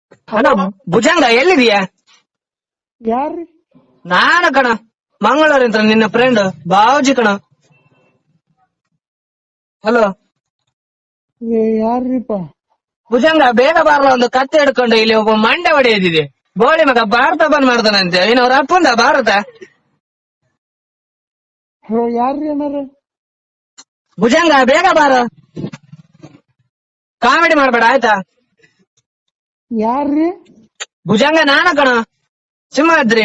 Hello Bhujanga ಎಲ್ಲಿದೀಯಾ? ಯಾರ್ರಿ? ನಾನು ಕಣ, ಮಂಗಳೂರಿಂದ ನಿನ್ನ ಫ್ರೆಂಡ್ ಬಾವುಜಿ ಕಣ. ಹಲೋ ಯಾರ್ರಿಪ್ಪ? ಭುಜಂಗ ಬೇಗ ಬಾರಲ್ಲ, ಒಂದು ಕತ್ತೆ ಹಿಡ್ಕೊಂಡು ಇಲ್ಲಿ ಒಬ್ಬ ಮಂಡೆ ಹೊಡೆಯದಿದೆ. ಬೋಳಿ ಮಗ ಭಾರತ ಬಂದ್ ಮಾಡ್ತಾನಂತೆ. ಅವ್ರ ಅಪ್ಪಂದ ಭಾರತ. ಯಾರ್ರಿ ಏನಾರ? ಭುಜಂಗ ಬೇಗ ಬಾರ, ಕಾಮಿಡಿ ಮಾಡ್ಬೇಡ ಆಯ್ತಾ? ಯಾರ್ರಿ? ಭುಜಂಗ ನಾನ ಕಣ, ಸಿಂಹಾದ್ರಿ.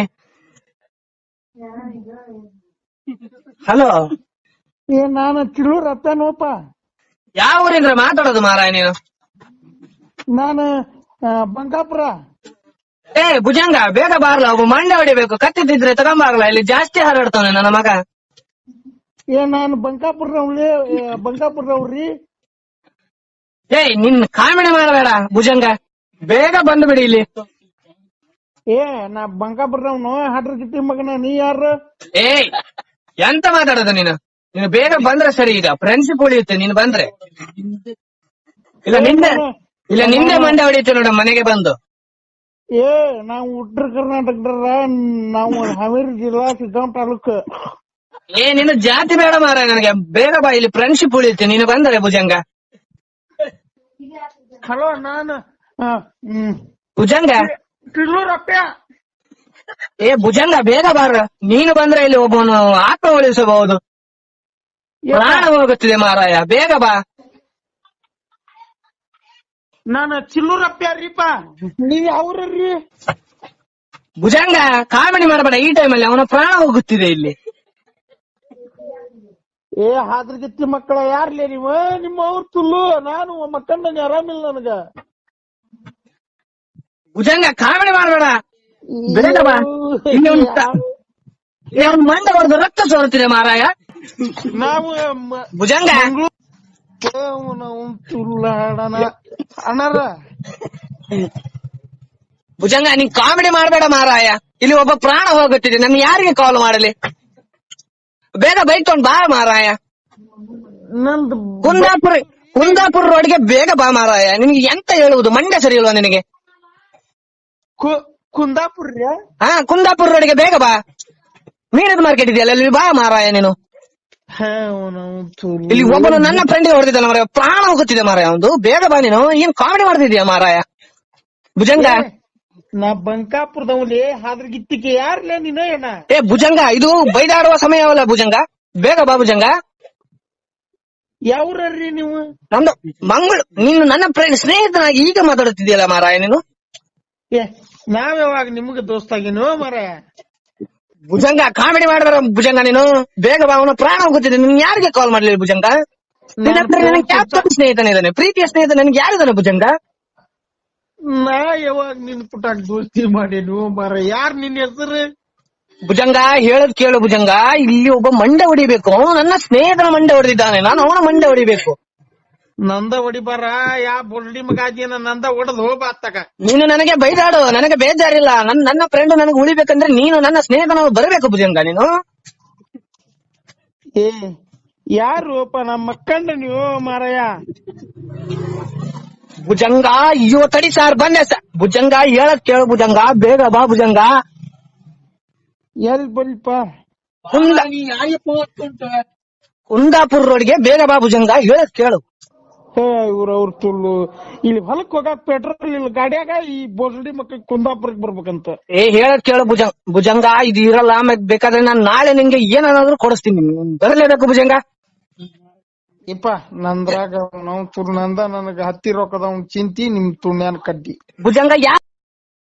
ಹಲೋ ನಾನು ಚಿಲ್ಲೂರ್ ಅತ್ತನೋಪ. ಯಾವ ಊರಿಂದ ಮಾತಾಡೋದು ಮಾರಾಯ ನೀನು? ನಾನು ಬಂಕಾಪುರ. ಭುಜಂಗ ಬೇಗ ಬಾರ್ಲ, ಒಬ್ಬ ಮಂಡೆ ಹೊಡಿಬೇಕು. ಕತ್ತಿದ್ರೆ ತಗೊಂಬಾರಲ್ಲ, ಇಲ್ಲಿ ಜಾಸ್ತಿ ಹಾರಾಡ್ತಾನೆ ನನ್ನ ಮಗ. ನಾನು ಬಂಕಾಪುರದವ್ರಿ. ನಿನ್ ಕಾಮಿಡಿ ಮಾಡಬೇಡ ಭುಜಂಗ, ಬೇಗ ಬಂದು ಬಿಡಿ ಇಲ್ಲಿ. ನಾ ಬಂಕಾಪುರದವ್ನು, ಹಡ್ರ ಗಿಟ್ಟಿ ಮಗನ. ನೀ ಯಾರು? ಎಂತ ಮಾತಾಡೋದು ನೀನು? ನೀನು ಬೇಗ ಬಂದ್ರೆ ಸರಿ. ಈಗ ಫ್ರೆಂಡ್ಶಿಪ್ ಉಳಿಯುತ್ತೆ ನೀನು ಬಂದ್ರೆ. ಇಲ್ಲ ನಿಂದೆ ಮಂಡೆ ಹೊಡಿಯುತ್ತೆ ನೋಡ ಮನೆಗೆ ಬಂದು. ನಾವು ಉತ್ತರ ಕರ್ನಾಟಕದ, ನಾವು ಹಾವೇರಿ ಜಿಲ್ಲಾ ಸಿದ್ದಾಂ ತಾಲೂಕು. ನಿನ್ನ ಜಾತಿ ಬೇಡ ಮಾರ ನನಗೆ. ಬೇಗ ಬಾ, ಇಲ್ಲಿ ಫ್ರೆಂಡ್ಶಿಪ್ ಉಳಿಯುತ್ತೆ ನೀನು ಬಂದರೆ ಭುಜಂಗ. ಹಲೋ, ನಾನು ಭುಜಂಗ. ಚಿಲ್ಲೂರಪ್ಪ. ಭುಜಂಗ ಬೇಗ ಬಾರ, ನೀನು ಬಂದ್ರೆ ಇಲ್ಲಿ ಒಬ್ಬನು ಆತ್ಮ ಉಳಿಸಬಹುದು. ಪ್ರಾಣ ಹೋಗುತ್ತಿದೆ ಮಾರಾಯ, ಬೇಗ ಬಾ. ನಾನು ಚಿಲ್ಲೂರಪ್ಪ ರೀಪ. ನೀವ್ ಯಾವ್ರಿ? ಭುಜಂಗ ಕಾಮಿಡಿ ಮಾಡಬೇಡ ಈ ಟೈಮಲ್ಲಿ, ಅವನ ಪ್ರಾಣ ಹೋಗುತ್ತಿದೆ ಇಲ್ಲಿ. ಹಾದ್ರಗಿತ್ತಿ ಮಕ್ಕಳ ಯಾರ್ಲೇ ನೀವು? ನಿಮ್ಮ ಅವ್ರ ತುಲ್ಲು. ನಾನು ಮಕ್ಕಂಡ ಆರಾಮಿಲ್ಲ ನನಗ. ಭುಜಂಗ ಕಾಮಿಡಿ ಮಾಡಬೇಡ, ಬೇಗ ಬಾ. ಮಂಡ ಹೊಡೆದು ರಕ್ತ ಸೋರುತ್ತಿದೆ ಮಾರಾಯ. ನಾವು ಭುಜಂಗ ಅಣ್ಣಾರ. ಭುಜಂಗ ನೀನ್ ಕಾಮಿಡಿ ಮಾಡಬೇಡ ಮಾರಾಯ, ಇಲ್ಲಿ ಒಬ್ಬ ಪ್ರಾಣ ಹೋಗುತ್ತಿದೆ. ನನ್ ಯಾರಿಗೆ ಕಾಲ್ ಮಾಡಲಿ? ಬೇಗ ಬೈಕ್ ತಗೊಂಡ್ ಬಾ ಮಾರಾಯ. ನಂದು ಕುಂದಾಪುರ ರೋಡ್ಗೆ ಬೇಗ ಬಾ ಮಾರಾಯ. ನಿನ್ಗೆ ಎಂತ ಹೇಳುವುದು, ಮಂಡ್ಯ ಸರಿ ಇಲ್ವಾ ನಿನಗೆ? ಕುಂದಾಪುರ. ಕುಂದಾಪುರ ರೋಡ್ಗೆ ಬೇಗ ಬಾ. ಮೀನದ ಮಾರ್ಕೆಟ್ ಇದೆಯಲ್ಲ, ಅಲ್ಲಿ ಬಾ ಮಾರಾಯ ನೀನು. ಇಲ್ಲಿ ಒಬ್ಬನು ನನ್ನ ಫ್ರೆಂಡಿಗೆ ಹೊಡೆದಿದ್ದಲ್ಲ ಮಾರಾಯ, ಪ್ರಾಣ ಹೋಗುತ್ತಿದೆ ಮಾರಾಯ ಒಂದು. ಬೇಗ ಬಾ ನೀನು. ಏನ್ ಕಾಮಿಡಿ ಮಾಡ್ತಿದ್ಯಾ ಮಾರಾಯ ಭುಜಂಗ? ನಾ ಬಂಕಾಪುರದವ್ಲಿ, ಹಾದ್ರಗಿತ್ತಿಗೆ ಯಾರ್ಲೇ ನೀನು? ಭುಜಂಗ ಇದು ಬೈದಾಡುವ ಸಮಯವಲ್ಲ ಭುಜಂಗ, ಬೇಗ ಬಾ ಭುಜಂಗ. ಯಾವ್ರಿ ನೀವು? ನಮ್ದು ಮಂಗಳೂರು. ನೀನು ನನ್ನ ಫ್ರೆಂಡ್, ಸ್ನೇಹಿತನಾಗಿ ಈಗ ಮಾತಾಡುತ್ತಿದ್ಯಲ್ಲ ಮಾರಾಯ ನೀನು. ನಾವ್ ಯಾವಾಗ ನಿಮ್ಗೆ ದೋಸ್ತಾಗಿನೋ ಮಾರಾಯ? ಭುಜಂಗ ಕಾಮಿಡಿ ಮಾಡಿದಾರ ಭುಜಂಗ ನೀನು. ಬೇಗ ಬಾ, ಅವನ ಪ್ರಾಣ ಹೋಗುತ್ತಿದೆ. ನಿನ್ ಯಾರಿಗೆ ಕಾಲ್ ಮಾಡ್ಲಿ ಭುಜಂಗ? ಸ್ನೇಹಿತನಿದ್ದಾನೆ, ಪ್ರೀತಿಯ ಸ್ನೇಹಿತ ನನಗೆ ಯಾರಿದ್ದಾನೆ ಭುಜಂಗ? ನಾ ಯಾವಾಗ ನಿನ್ ಪುಟಾಕ್ ದೋಸ್ತಿ ಮಾಡೇನು ಮಾರಾಯ? ಯಾರ್ ನಿನ್ ಹೆಸರು? ಭುಜಂಗ ಹೇಳದ್ ಕೇಳು ಭುಜಂಗ, ಇಲ್ಲಿ ಒಬ್ಬ ಮಂಡೆ ಹೊಡಿಬೇಕು. ಅವನು ನನ್ನ ಸ್ನೇಹಿತನ ಮಂಡೆ ಹೊಡೆದಿದ್ದಾನೆ, ನಾನು ಅವನ ಮಂಡೆ ಹೊಡಿಬೇಕು. ನಂದ ಹೊಡಿಬಾರ, ಯಾ ಬೊಲ್ಡಿ ಮಗಾಜಿನ ನಂದ ಹೊಡೆದ್ ಹೋಗ್ಬಾತ್ತಕ. ನೀನು ನನಗೆ ಬೈದಾಡು, ನನಗೆ ಬೇಜಾರಿಲ್ಲ. ನನ್ನ ಫ್ರೆಂಡ್ ನನಗೆ ಉಳಿಬೇಕಂದ್ರೆ ನೀನು ನನ್ನ ಸ್ನೇಹಿತನ ಬರಬೇಕು ಭುಜಂಗ ನೀನು. ಯಾರು ನಮ್ಮ ಮಕ್ಕಂಡ ನೀವು ಮಾರಾಯ? ಭುಜಂಗ ಅಯ್ಯೋ ತಡಿ ಸಾರ್ ಬಂದೆ ಭುಜಂಗ, ಹೇಳದ್ ಕೇಳು ಭುಜಂಗ, ಬೇಗ ಬಾ ಭುಜಂಗ. ಎಲ್ ಬಲ್ಪ? ಕುಂದಾಪುರ ರೋಡ್ಗೆ ಬೇಗ ಬಾ ಭುಜಂಗ, ಹೇಳದ್ ಕೇಳು. ಅವ್ರ ತುಳ್ಳು, ಇಲ್ಲಿ ಹೊಲಕ್ ಹೋಗಾಕ ಪೆಟ್ರೋಲ್ ಇಲ್ಲ ಗಾಡಿಯಾಗ. ಈ ಬೋಸಡಿ ಮಕ್ಕಳ ಕುಂದಾಪುರಕ್ಕೆ ಬರ್ಬೇಕಂತ. ಹೇಳದ್ ಕೇಳು ಭುಜಂಗ, ಇದು ಇರಲ್ಲ. ಬೇಕಾದ್ರೆ ನಾನ್ ನಾಳೆ ನಿಂಗೆ ಏನಾದ್ರು ಕೊಡಿಸ್ತೀನಿ, ಬರಲೇಬೇಕು ಭುಜಂಗ. ಇಪ್ಪ ನಂದ್ರಾಗ ನಾವು ತುಳು ನಂದ ನನಗ ಹತ್ತಿ ರೊಕ್ಕದ ಚಿಂತಿ, ನಿಮ್ ತುಣ್ಯಾನ್ ಕಡ್ಡಿ ಭುಜಂಗ.